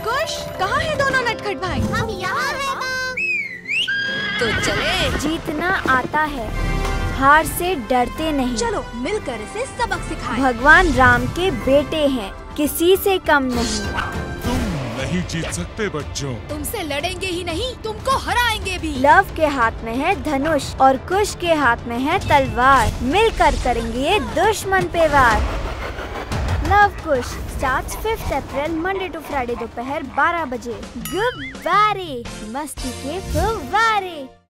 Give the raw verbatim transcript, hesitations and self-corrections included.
कुश, कहाँ है दोनों नटखट भाई? हम यहाँ हैं माँ। तो चले। जीतना आता है, हार से डरते नहीं। चलो मिलकर इसे सबक सिखाएं। भगवान राम के बेटे हैं, किसी से कम नहीं। तुम नहीं जीत सकते बच्चों। तुमसे लड़ेंगे ही नहीं, तुमको हराएंगे भी। लव के हाथ में है धनुष और कुश के हाथ में है तलवार। मिलकर करेंगे ये दुश्मन पे वार। Luv Kush starts fifth April Monday to Friday दोपहर बारह बजे। गुब्बारे, मस्ती के फुव्वारे।